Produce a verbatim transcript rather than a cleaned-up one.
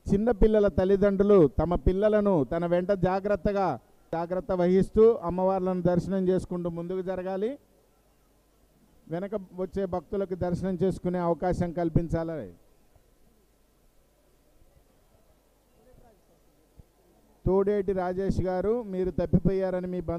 చిన్న పిల్లల తల్లిదండ్రులు తమ పిల్లలను తన వెంట జాగ్రత్తగా జాగ్రత్త వహిస్తూ అమ్మవార్లను దర్శనం చేసుకుంటూ ముందుకు జరగాలి. వెనక వచ్చే భక్తులకు దర్శనం చేసుకునే అవకాశం కల్పించాలి. తోడేటి రాజేష్ గారు, మీరు తప్పిపోయారని మీ